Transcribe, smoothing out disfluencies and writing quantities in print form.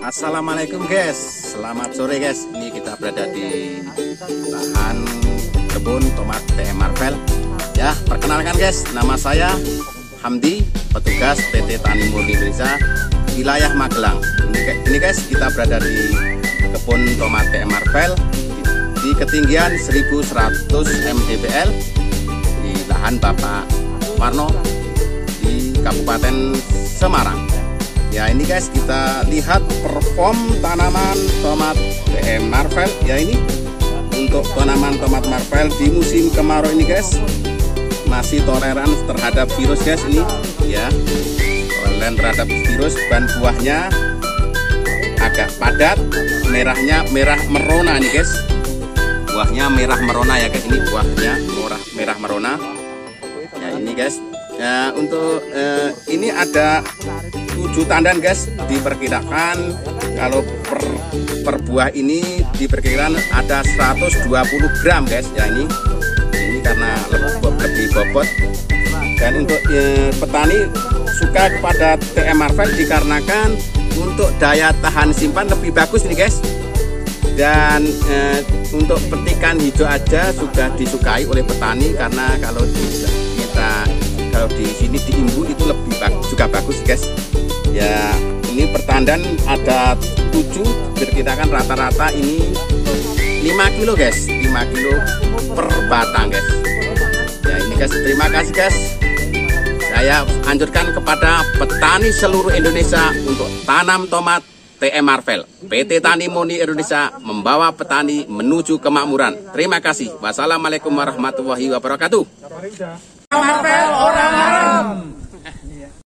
Assalamualaikum guys, selamat sore guys. Ini kita berada di lahan kebun tomat TM Marvel. Ya, perkenalkan guys, nama saya Hamdi, petugas PT Tani Murni Indonesia wilayah Magelang. Ini guys, kita berada di kebun tomat TM Marvel di ketinggian 1100 mdpl di lahan Bapak Warno di Kabupaten Semarang. Ya, ini guys, kita lihat perform tanaman tomat TM Marvel. Ya, ini untuk tanaman tomat Marvel di musim kemarau ini guys, masih toleran terhadap virus guys. Ini ya, toleran terhadap virus. Dan buahnya agak padat, merahnya merah merona nih guys. Buahnya merah merona ya guys, ini buahnya merah merona. Ya, ini guys. Ya, untuk ini ada 7 tandan guys. Diperkirakan kalau per buah ini diperkirakan ada 120 gram guys. Ya, ini karena lebih bobot. Dan untuk petani suka kepada TM Marvel dikarenakan untuk daya tahan simpan lebih bagus nih guys. Dan untuk petikan hijau aja sudah disukai oleh petani, karena kalau di sini diimbu itu lebih juga bagus guys. Ya, ini pertandan ada 7, diperkirakan rata-rata ini 5 kilo guys, 5 kilo per batang guys. Ya, ini guys, terima kasih guys. Saya anjurkan kepada petani seluruh Indonesia untuk tanam tomat TM Marvel. PT Tani Murni Indonesia membawa petani menuju kemakmuran. Terima kasih. Wassalamualaikum warahmatullahi wabarakatuh. Marvel orang haram.